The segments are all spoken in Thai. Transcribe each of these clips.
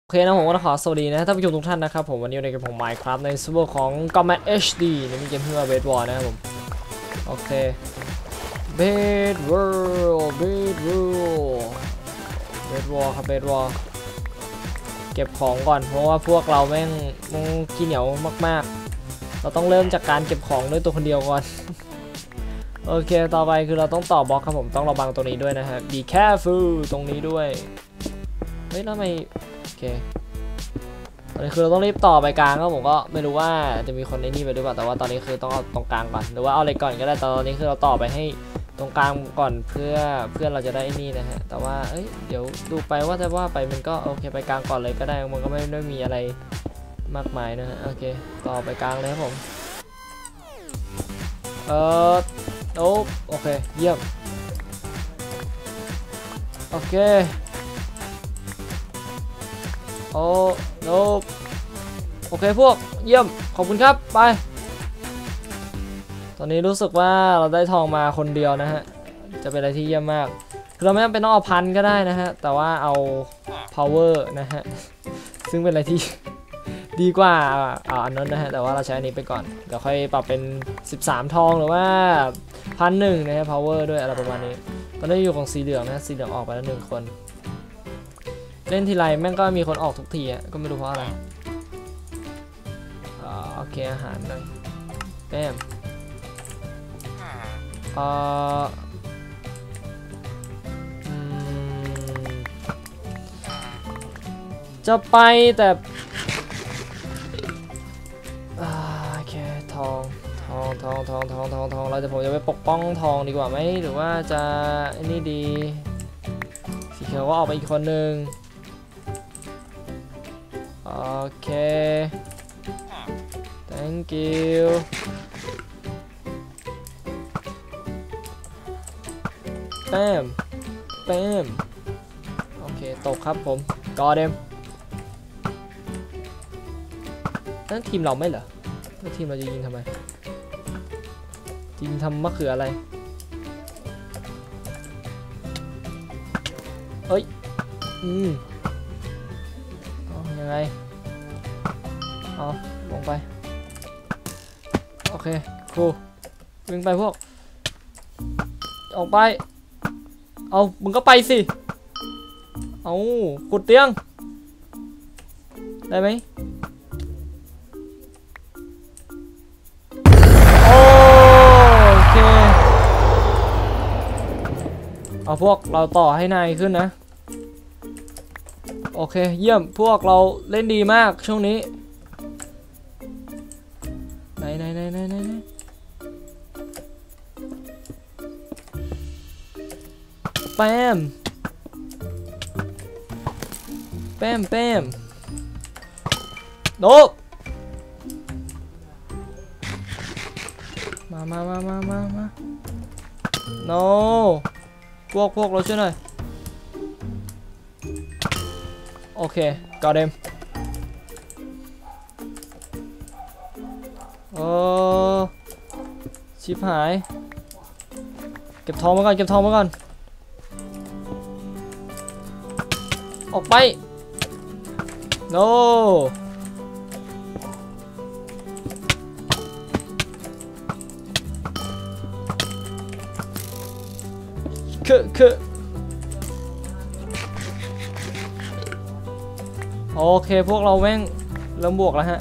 โอเคนะผมก็ขอสวัสดีนะท่านผู้ชมทุกท่านนะครับผมวันนี้อยู่ในเกมของ Minecraft ในซูเปอร์ของ Combat HD ในเกมที่ว่า Bed War นะครับผมโอเค Bed World Bed World Bed War ครับ Bed War เก็บของก่อนเพราะว่าพวกเราแม่งขี้เหนียวมากๆเราต้องเริ่มจากการเก็บของด้วยตัวคนเดียวก่อน โอเคต่อไปคือเราต้องต่อบล็อกครับผมต้องระวังตัวนี้ด้วยนะฮะ Be careful ตรงนี้ด้วยเฮ้ยแล้วทำไมโอเคตอนนี้คือเราต้องรีบต่อไปกลางก็ผมก็ไม่รู้ว่าจะมีคนในนี่ไปด้วยเปล่าแต่ว่าตอนนี้คือต้องเอาตรงกลางก่อนหรือว่าเอาอะไรก่อนก็ได้ตอนนี้คือเราต่อไปให้ตรงกลางก่อนเพื่อนเราจะได้นี่นะฮะแต่ว่าเดี๋ยวดูไปว่าจะว่าไปมันก็โอเคไปกลางก่อนเลยก็ได้มันก็ไม่ได้มีอะไรมากมายนะฮะโอเคต่อไปกลางเลยครับผมโอเคเยี่ยมโอเคโอเคพวกเยี่ยมขอบคุณครับไปตอนนี้รู้สึกว่าเราได้ทองมาคนเดียวนะฮะจะเป็นอะไรที่เยี่ยมมากคือเราไม่จำเป็นต้องเอาพันก็ได้นะฮะแต่ว่าเอา power นะฮะซึ่งเป็นอะไรที่ ดีกว่าอันนั้นนะฮะแต่ว่าเราใช้อันนี้ไปก่อนเดี๋ยวค่อยปรับเป็น13ทองหรือว่า1,001นะฮะ power ด้วยอะไรประมาณนี้ตอนนี้อยู่ของสีเหลืองนะสีเหลืองออกไปแล้ว1 คนเล่นทีไรแม่งก็มีคนออกทุกทีอ่ะก็ไม่รู้เพราะอะไรโอเคอาหารหน่อยแป้มจะไปแต่โอเคทองเราจะผมจะไปปกป้องทองดีกว่าไหมหรือว่าจะนี่ดีสีเขียวก็ออกไปอีกคนนึงโอเค thank you แป้มโอเคตกครับผมกอเดมนั่นทีมเราไม่เหรอแล้วทีมเราจะยิงทำไมยิงทำมะเขืออะไรยังไงลงไปโอเคครูวิ่งไปพวกออกไปมึงก็ไปสิขุดเตียงได้ไหมโอเคพวกเราต่อให้นายขึ้นนะโอเคเยี่ยมพวกเราเล่นดีมากช่วงนี้ไหนแป้มโดบมาโนพวกเราช่วยหน่อยโอเคกอดเดมชิบหายเก็บทองมาก่อนออกไป no คือโอเคพวกเราแม่งเริ่มบวกแล้วฮะ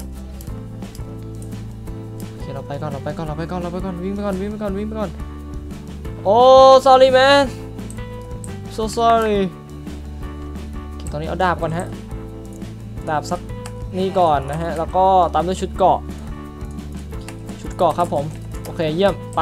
โอเคเราไปก่อนวิ่งไปก่อนโอ้ sorry man so sorry โอเคตอนนี้เอาดาบก่อนฮะดาบสักนี่ก่อนนะฮะแล้วก็ตามด้วยชุดเกราะครับผมโอเคเยี่ยมไป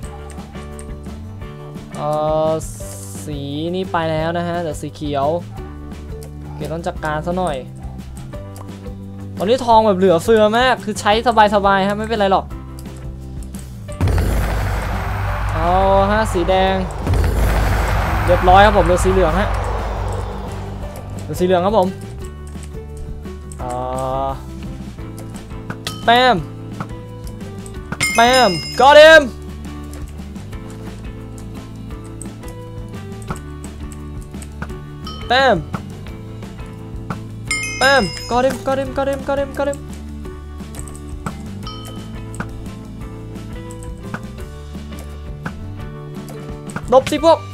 สีนี่ไปแล้วนะฮะแต่สีเขียวโอเคต้องจัดการซะหน่อยตอนนี้ทองแบบเหลือเฟือมากคือใช้สบายฮะไม่เป็นไรหรอกสีแดงเรียบร้อยครับผมเหลือสีเหลืองฮะครับผมแป้มgot him แป้ม bam got him got him got him got him got him ดบสิพวก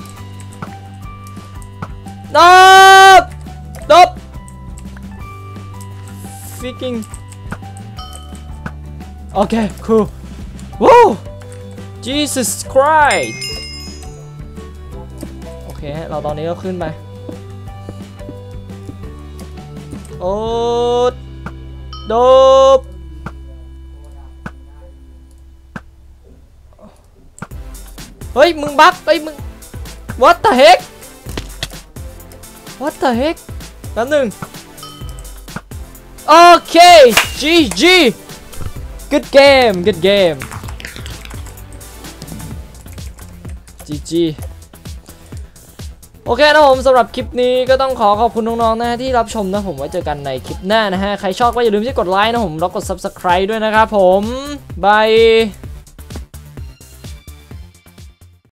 ดบ freaking โอเค cool wow Jesus Christ โอเคเราตอนนี้ก็ขึ้นไปโอ้ดบเฮ้ยมึงบั๊กเฮ้ยมึง what the heck what the heck แป๊บนึงโอเค GG good game good game GG โอเคนะผมสำหรับคลิปนี้ก็ต้องขอบคุณน้องๆนะที่รับชมนะผมไว้เจอกันในคลิปหน้านะฮะใครชอบก็อย่าลืมที่กดไลค์นะผมแล้วกด Subscribe ด้วยนะครับผมบาย